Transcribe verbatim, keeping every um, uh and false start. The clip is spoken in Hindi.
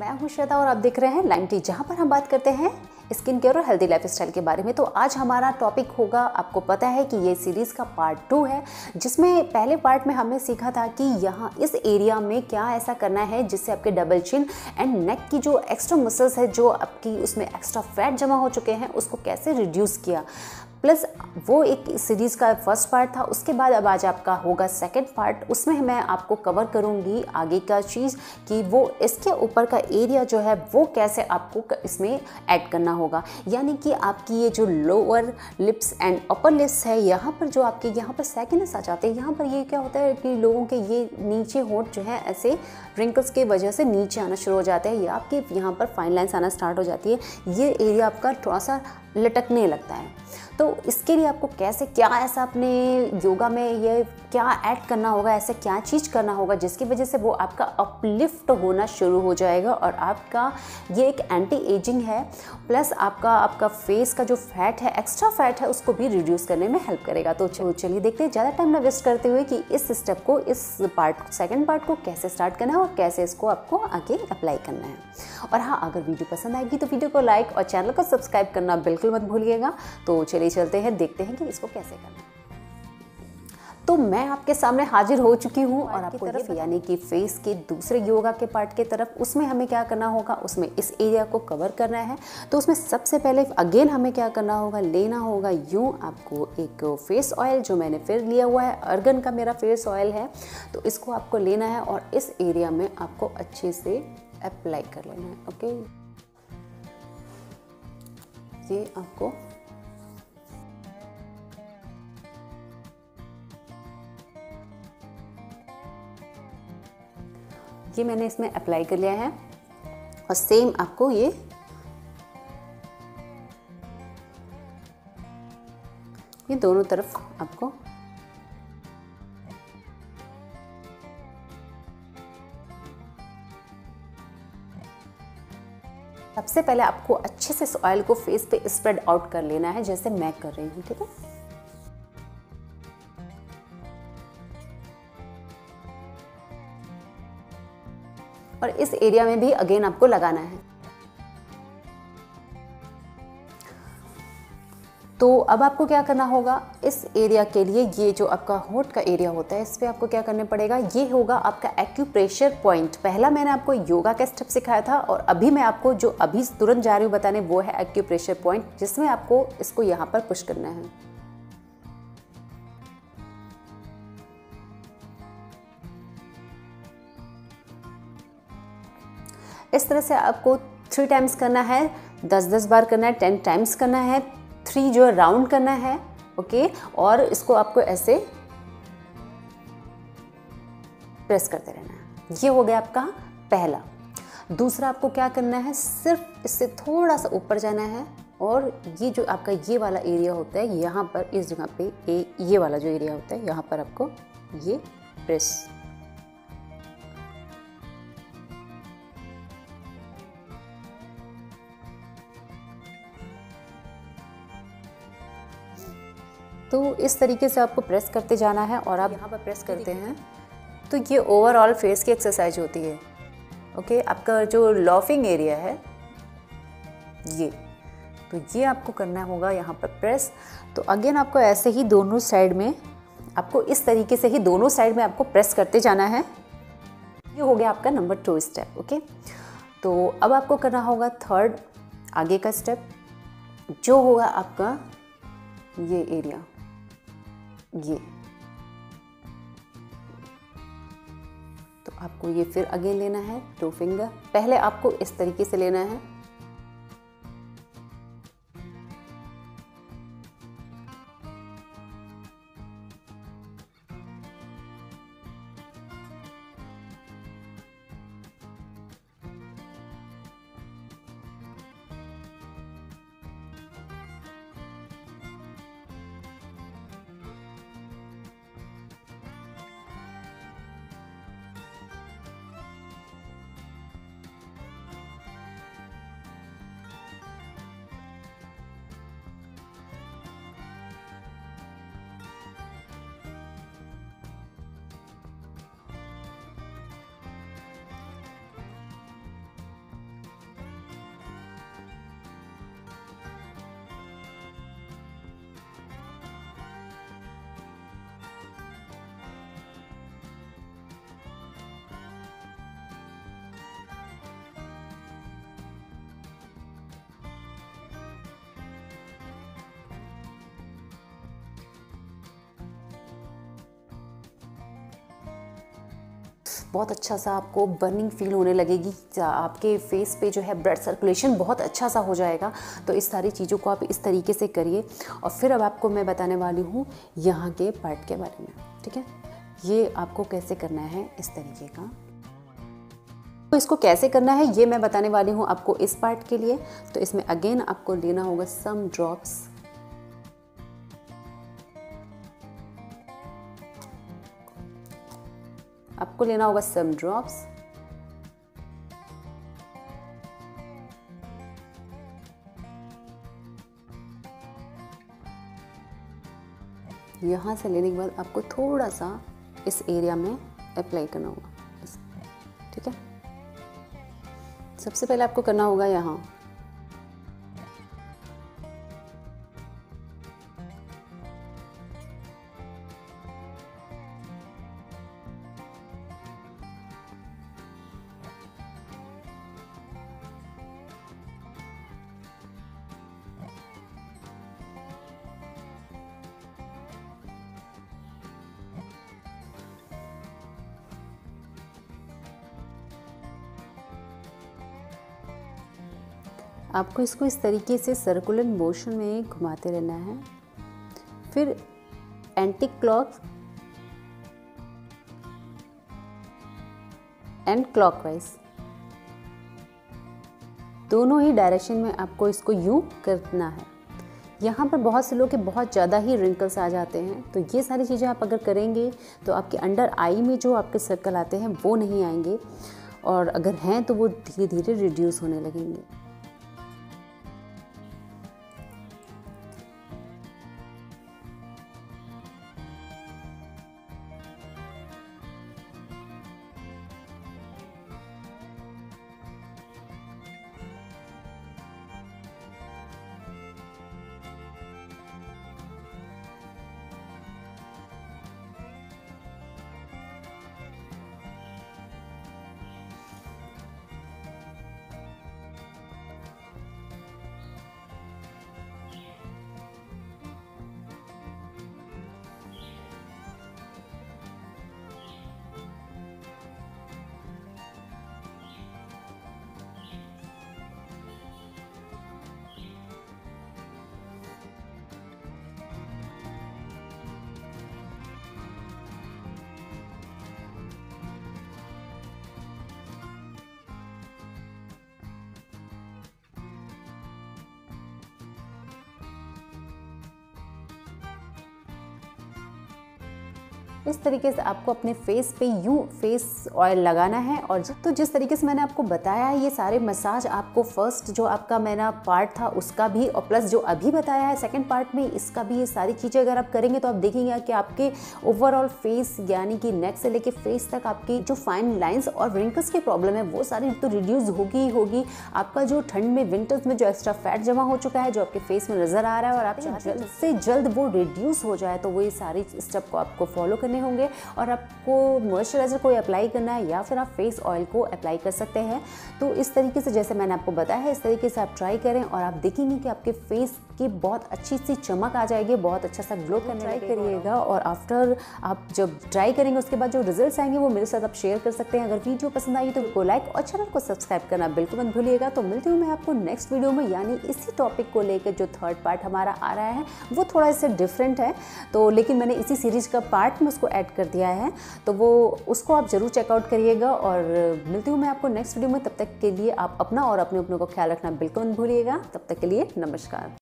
मैं हूं श्वेता और आप देख रहे हैं लाइन टी, जहां पर हम बात करते हैं स्किन केयर और हेल्दी लाइफस्टाइल के बारे में। तो आज हमारा टॉपिक होगा, आपको पता है कि ये सीरीज़ का पार्ट टू है, जिसमें पहले पार्ट में हमने सीखा था कि यहाँ इस एरिया में क्या ऐसा करना है जिससे आपके डबल चिन एंड नेक की जो एक्स्ट्रा मसल्स है, जो आपकी उसमें एक्स्ट्रा फैट जमा हो चुके हैं, उसको कैसे रिड्यूस किया। प्लस वो एक सीरीज़ का फर्स्ट पार्ट था। उसके बाद अब आज आपका होगा सेकंड पार्ट। उसमें मैं आपको कवर करूँगी आगे का चीज़ कि वो इसके ऊपर का एरिया जो है वो कैसे आपको इसमें ऐड करना होगा। यानी कि आपकी ये जो lower lips and upper lips है, यहाँ पर जो आपके यहाँ पर सैगिनेस आ जाते हैं, यहाँ पर ये क्या होता है कि लोगों के ये नीचे होंठ जो है ऐसे रिंकल्स की वजह से नीचे आना शुरू हो जाते हैं, या आपके यहाँ पर फाइन लाइन्स आना स्टार्ट हो जाती है। ये एरिया आपका थोड़ा सा लटकने लगता है। तो इसके लिए आपको कैसे, क्या ऐसा अपने योगा में ये क्या ऐड करना होगा, ऐसे क्या चीज़ करना होगा जिसकी वजह से वो आपका अपलिफ्ट होना शुरू हो जाएगा और आपका ये एक एंटी एजिंग है, प्लस आपका आपका फेस का जो फैट है, एक्स्ट्रा फैट है, उसको भी रिड्यूस करने में हेल्प करेगा। तो चलिए देखते हैं ज़्यादा टाइम ना वेस्ट करते हुए कि इस स्टेप को, इस पार्ट सेकेंड पार्ट को कैसे स्टार्ट करना है और कैसे इसको आपको आगे अप्लाई करना है। और हाँ, अगर वीडियो पसंद आएगी तो वीडियो को लाइक और चैनल को सब्सक्राइब करना बिल्कुल मत भूलिएगा। तो चलिए चलते हैं, देखते हैं कि इसको कैसे करना है। तो मैं आपके सामने हाजिर हो चुकी हूँ और आपको तरफ यानी कि फेस के दूसरे योगा के पार्ट के तरफ, उसमें हमें क्या करना होगा, उसमें इस एरिया को कवर करना है। तो उसमें सबसे पहले अगेन हमें क्या करना होगा, लेना होगा यूँ आपको एक फेस ऑयल, जो मैंने फिर लिया हुआ है, अर्गन का मेरा फेस ऑयल है। तो इसको आपको लेना है और इस एरिया में आपको अच्छे से अप्लाई कर लेना है। ओके, ये आपको ये मैंने इसमें अप्लाई कर लिया है और सेम आपको ये ये दोनों तरफ आपको सबसे पहले आपको अच्छे से इस ऑयल को फेस पे स्प्रेड आउट कर लेना है, जैसे मैं कर रही हूँ। ठीक है, और इस एरिया में भी अगेन आपको लगाना है। तो अब आपको क्या करना होगा, इस एरिया के लिए ये जो आपका होंठ का एरिया होता है, इस पे आपको क्या करना पड़ेगा, ये होगा आपका एक्यूप्रेशर पॉइंट। पहला मैंने आपको योगा का स्टेप सिखाया था और अभी मैं आपको जो अभी तुरंत जा रही हूँ बताने, वो है एक्यूप्रेशर पॉइंट, जिसमें आपको इसको यहाँ पर पुश करना है। इस तरह से आपको थ्री टाइम्स करना है, दस दस बार करना है, टेन टाइम्स करना है, थ्री जो है राउंड करना है। ओके, और इसको आपको ऐसे प्रेस करते रहना है। ये हो गया आपका पहला। दूसरा आपको क्या करना है, सिर्फ इससे थोड़ा सा ऊपर जाना है और ये जो आपका ये वाला एरिया होता है, यहाँ पर इस जगह पे ए, ये वाला जो एरिया होता है, यहाँ पर आपको ये प्रेस। तो इस तरीके से आपको प्रेस करते जाना है और आप यहाँ पर प्रेस करते हैं तो ये ओवरऑल फेस की एक्सरसाइज होती है। ओके, आपका जो लॉफिंग एरिया है ये, तो ये आपको करना होगा यहाँ पर प्रेस। तो अगेन आपको ऐसे ही दोनों साइड में, आपको इस तरीके से ही दोनों साइड में आपको प्रेस करते जाना है। ये हो गया आपका नंबर टू स्टेप। ओके, तो अब आपको करना होगा थर्ड आगे का स्टेप, जो होगा आपका ये एरिया, ये। तो आपको ये फिर अगेन लेना है टू फिंगर। पहले आपको इस तरीके से लेना है, बहुत अच्छा सा आपको बर्निंग फील होने लगेगी, आपके फेस पे जो है ब्लड सर्कुलेशन बहुत अच्छा सा हो जाएगा। तो इस सारी चीज़ों को आप इस तरीके से करिए। और फिर अब आपको मैं बताने वाली हूँ यहाँ के पार्ट के बारे में, ठीक है। ये आपको कैसे करना है इस तरीके का, तो इसको कैसे करना है ये मैं बताने वाली हूँ आपको इस पार्ट के लिए। तो इसमें अगेन आपको लेना होगा सम ड्रॉप्स, आपको लेना होगा सम ड्रॉप्स। यहाँ से लेने के बाद आपको थोड़ा सा इस एरिया में अप्लाई करना होगा, ठीक है। सबसे पहले आपको करना होगा यहाँ, आपको इसको इस तरीके से सर्कुलर मोशन में घुमाते रहना है। फिर एंटी क्लॉक एंड क्लॉकवाइज दोनों ही डायरेक्शन में आपको इसको यूं करना है। यहाँ पर बहुत से लोग के बहुत ज़्यादा ही रिंकल्स आ जाते हैं, तो ये सारी चीज़ें आप अगर करेंगे तो आपके अंडर आई में जो आपके सर्कल आते हैं वो नहीं आएंगे, और अगर हैं तो वो धीरे धीरे रिड्यूस होने लगेंगे। इस तरीके से आपको अपने फेस पे यूं फेस ऑयल लगाना है। और तो जिस तरीके से मैंने आपको बताया है, ये सारे मसाज आपको फर्स्ट जो आपका मेरा पार्ट था उसका भी, और प्लस जो अभी बताया है सेकंड पार्ट में इसका भी, ये सारी चीज़ें अगर आप करेंगे तो आप देखेंगे कि आपके ओवरऑल फेस यानी कि नेक से लेके फेस तक आपकी जो फाइन लाइंस और रिंकल्स की प्रॉब्लम है वो सारी तो रिड्यूस होगी ही होगी। आपका जो ठंड में विंटर्स में जो एक्स्ट्रा फैट जमा हो चुका है जो आपके फेस में नजर आ रहा है और आप जल्द से जल्द वो रिड्यूस हो जाए, तो वो ये सारी स्टेप को आपको फॉलो करने होंगे। और आपको मॉइस्चराइजर को अप्लाई करना है या फिर आप फेस ऑयल को अप्लाई कर सकते हैं। तो इस तरीके से जैसे मैंने आपको बताया है इस तरीके से आप ट्राई करें और आप देखेंगे कि आपके फेस की बहुत अच्छी सी चमक आ जाएगी, बहुत अच्छा सा ग्लो करने ट्राई करिएगा। और आफ्टर आप जब ट्राई करेंगे उसके बाद जो रिजल्ट्स आएंगे वो मेरे साथ आप शेयर कर सकते हैं। अगर वीडियो पसंद आई तो को लाइक और चैनल को सब्सक्राइब करना बिल्कुल मत भूलिएगा। तो मिलती हूँ मैं आपको नेक्स्ट वीडियो में, यानी इसी टॉपिक को लेकर जो थर्ड पार्ट हमारा आ रहा है वो थोड़ा इससे डिफरेंट है, तो लेकिन मैंने इसी सीरीज का पार्ट में उसको ऐड कर दिया है, तो वो उसको आप जरूर चेकआउट करिएगा। और मिलती हूँ मैं आपको नेक्स्ट वीडियो में, तब तक के लिए आप अपना और अपने अपनों को ख्याल रखना बिल्कुल मत भूलिएगा। तब तक के लिए नमस्कार।